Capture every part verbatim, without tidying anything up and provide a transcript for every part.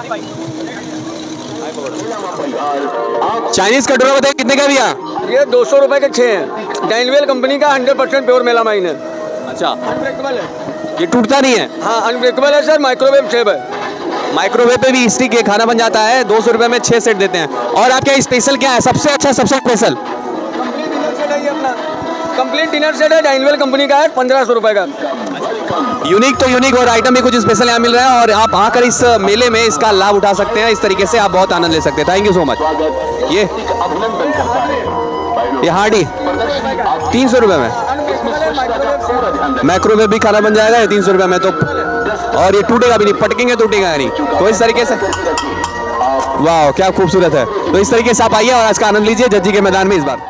Chinese कटोरा बताइए कितने का भैया? ये दो सौ रुपए के छः हैं। डाइनवेल कंपनी का हंड्रेड परसेंट प्योर मेलामाइन है। अच्छा, अनब्रेकेबल है, ये टूटता नहीं है? हाँ अनब्रेकेबल है सर। माइक्रोवेव सेव है। माइक्रोवेव पे भी स्टिक के खाना बन जाता है। दो सौ रुपए में छह सेट देते हैं। और आपके स्पेशल क्या है सबसे अच्छा, सबसे स्पेशल? कंप्लीट डिनर सेट है ये अपना। कंप्लीट डिनर सेट है, डाइनवेल कंपनी का है, पंद्रह सौ रुपए का। यूनिक तो यूनिक और आइटम भी कुछ स्पेशल यहाँ मिल रहा है और आप आकर इस मेले में इसका लाभ उठा सकते हैं। इस तरीके से आप बहुत आनंद ले सकते हैं। Thank you so much. ये ये हार्डी तीन सौ रुपये में माइक्रोवेव भी खाना बन जाएगा ये तीन सौ रुपये में तो। और ये टूटेगा भी नहीं, पटकेंगे टूटेगा नहीं। तो इस तरीके से वाह क्या खूबसूरत है। तो इस तरीके से आप आइए और आज का आनंद लीजिए जज्जी के मैदान में। इस बार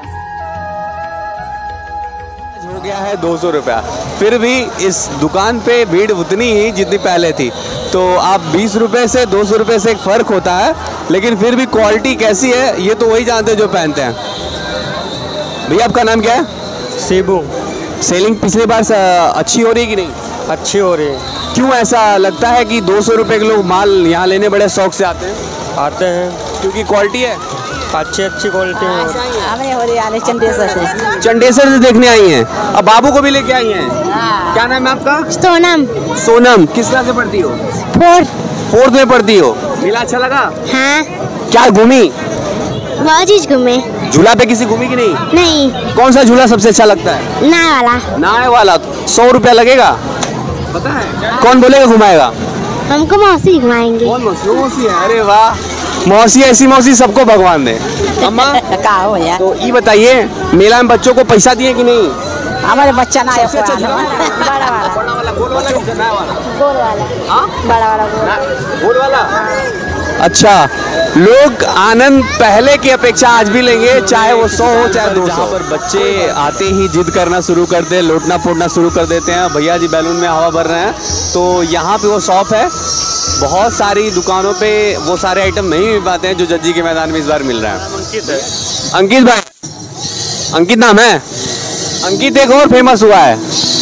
हो गया है दो सौ रुपया, फिर भी इस दुकान पे भीड़ उतनी ही जितनी पहले थी। तो आप बीस रुपए से दो सौ रुपये से एक फ़र्क होता है, लेकिन फिर भी क्वालिटी कैसी है ये तो वही जानते हैं जो पहनते हैं। भैया आपका नाम क्या है? शिबू। सेलिंग पिछली बार अच्छी हो रही है कि नहीं? अच्छी हो रही है। क्यों ऐसा लगता है कि दो सौ रुपये के लोग माल यहाँ लेने बड़े शौक से आते हैं? आते हैं क्योंकि क्वालिटी है अच्छी अच्छी क्वालिटी है। चंडेसर से चंडेसर से देखने आई हैं। अब बाबू को भी लेके आई हैं। क्या नाम है आपका? सोनम। सोनम किस क्लास से पढ़ती हो? फोर्थ। फोर्थ में पढ़ती हो। मेला अच्छा लगा? हाँ। क्या घूमी? बहुत चीज घूमे। झूला पे किसी घूमी कि नहीं? नहीं। कौन सा झूला सबसे अच्छा लगता है? नाव वाला। नाव वाला सौ रुपया लगेगा। पता है कौन बोलेगा घुमाएगा? हमको मौसी घुमाएंगे। कौन मौसी? मौसी है। अरे वाह, मौसी ऐसी मौसी सबको भगवान दे। अम्मा का हो यार। तो ये बताइए मेला में बच्चों को पैसा दिए कि नहीं? हमारे बच्चा ना है। सबसे अच्छा झूला बड़ा वाला। बड़ा वाला गोल वाला कि नया वाला? गोल वाला। हाँ बड़ा वाला गोल। गोल वाला। अच्छा, लोग आनंद पहले की अपेक्षा आज भी लेंगे, चाहे वो सौ हो चाहे दो सौ। पर बच्चे आते ही जिद करना शुरू कर दे, लोटना पोटना शुरू कर देते हैं। भैया जी बैलून में हवा भर रहे हैं। तो यहाँ पे वो शॉप है। बहुत सारी दुकानों पे वो सारे आइटम नहीं मिल पाते हैं जो जज्जी के मैदान में इस बार मिल रहे हैं। अंकित है। अंकित भाई, अंकित नाम है। अंकित एक और फेमस हुआ है।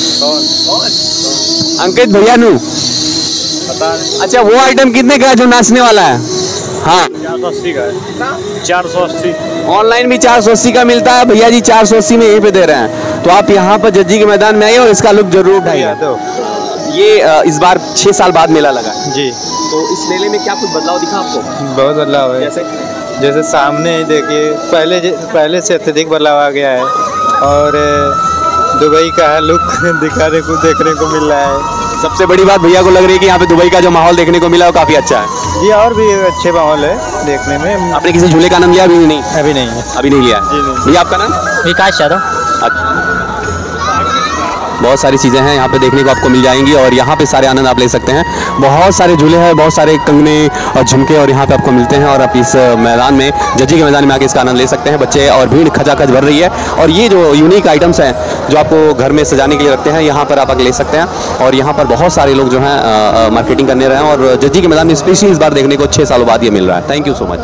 अंकित भैया नू। अच्छा, वो आइटम कितने का है जो नाचने वाला है? हाँ चार सौ अस्सी का है। चार सौ अस्सी ऑनलाइन भी चार सौ अस्सी का मिलता है। भैया जी चार सौ अस्सी में यहीं पे दे रहे हैं। तो आप यहाँ पर जज्जी के मैदान में आइए और इसका लुक जरूर उठाइए। ये इस बार छह साल बाद मेला लगा जी। तो इस मेले में क्या कुछ बदलाव दिखा आपको? बहुत बदलाव है। जैसे जैसे सामने ही देखिए, पहले पहले से अत्यधिक बदलाव आ गया है और दुबई का लुक दिखाने को देखने को मिल रहा है। सबसे बड़ी बात भैया को लग रही है कि यहाँ पे दुबई का जो माहौल देखने को मिला वो काफी अच्छा है। जी, और भी अच्छे माहौल है देखने में। आपने किसी झूले का आनंद लिया? अभी नहीं। अभी नहीं है। अभी नहीं लिया जी नहीं। भैया आपका नाम? विकास यादव। बहुत सारी चीज़ें हैं यहाँ पे देखने को आपको मिल जाएंगी और यहाँ पे सारे आनंद आप ले सकते हैं। बहुत सारे झूले हैं, बहुत सारे कंगने और झुमके और यहाँ पे आपको मिलते हैं। और आप इस मैदान में, जज्जी के मैदान में आके इसका आनंद ले सकते हैं। बच्चे और भीड़ खचाखच भर रही है। और ये जो यूनिक आइटम्स हैं जो आपको घर में सजाने के लिए रखते हैं, यहाँ पर आप आके ले सकते हैं। और यहाँ पर बहुत सारे लोग जो हैं मार्केटिंग करने रहे हैं और जज्जी के मैदान में स्पेशली इस बार देखने को छः सालों बाद ये मिल रहा है। Thank you so much.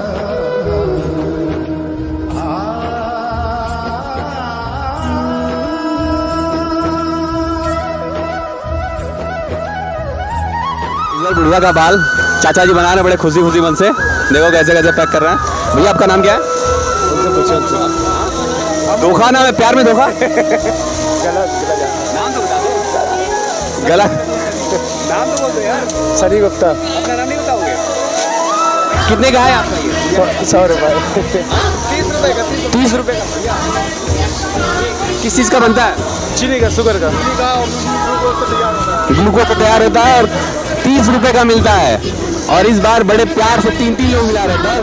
बुढ़वा का बाल चाचा जी बना रहे हैं बड़े खुशी खुशी मन से। देखो कैसे कैसे पैक कर रहे हैं। भैया आपका नाम क्या है? धोखा नाम है, प्यार में धोखा। नाम तो बता दो। गलत नाम तो बोल दो यार। सनी गुप्ता। अपना नाम नहीं बताओगे? कितने का है आपका ये? सौ रुपये। तीस रुपए का। तीस रुपए का। किस चीज़ का बनता है? चीनी का, शुगर का। ग्लूकोज से तैयार होता है और तीस रुपए का मिलता है। और इस बार बड़े प्यार से तीन तीन लोग मिला रहे हैं।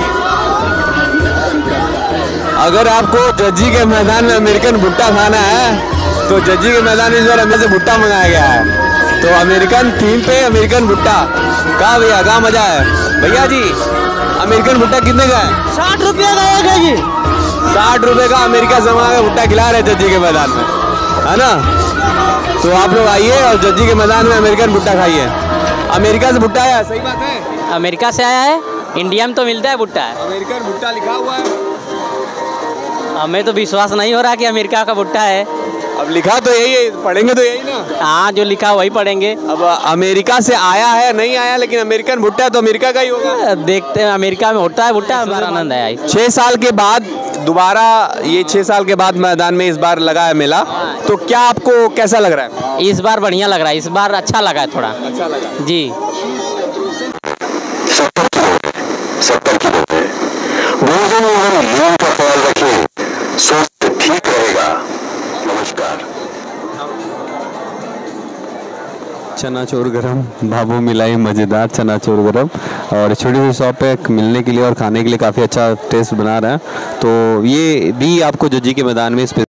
अगर आपको जज्जी के मैदान में अमेरिकन भुट्टा खाना है तो जज्जी के मैदान में इस बार हमें से भुट्टा मंगाया गया है। तो अमेरिकन थीम पे अमेरिकन भुट्टा। कहाँ भैया, कहाँ मजा है? भैया जी अमेरिकन भुट्टा कितने का है? साठ रुपये का एक है जी। साठ रुपए का अमेरिका से मंगा के भुट्टा खिला रहे जज्जी के मैदान में, है ना? तो आप लोग आइए और जज्जी के मैदान में अमेरिकन भुट्टा खाइए। अमेरिका से भुट्टा आया, सही बात है? अमेरिका से आया है, इंडिया में तो मिलता है भुट्टा है। अमेरिकन भुट्टा लिखा हुआ है। हमें तो विश्वास नहीं हो रहा कि अमेरिका का भुट्टा है। अब लिखा तो यही है, पढ़ेंगे तो यही ना। हाँ, जो लिखा वही पढ़ेंगे। अब अमेरिका से आया है नहीं आया, लेकिन अमेरिकन भुट्टा है तो अमेरिका का ही होगा। देखते हैं अमेरिका में होता है भुट्टा, हमारा आनंद है। छः साल के बाद दोबारा, ये छः साल के बाद मैदान में इस बार लगा है मेला, तो क्या आपको कैसा लग रहा है? इस बार बढ़िया लग रहा है, इस बार अच्छा लगा है थोड़ा। अच्छा लगा जी। सत्तर किलो पे भोजन एवं नींद का ख्याल रखिए, स्वास्थ्य ठीक रहेगा। नमस्कार। चनाचोर गरम, बाबू मिलाई मज़ेदार चनाचोर गरम, और छोटी सी शॉप पे मिलने के लिए और खाने के लिए काफ़ी अच्छा टेस्ट बना रहा है। तो ये भी आपको जज्जी के मैदान में इस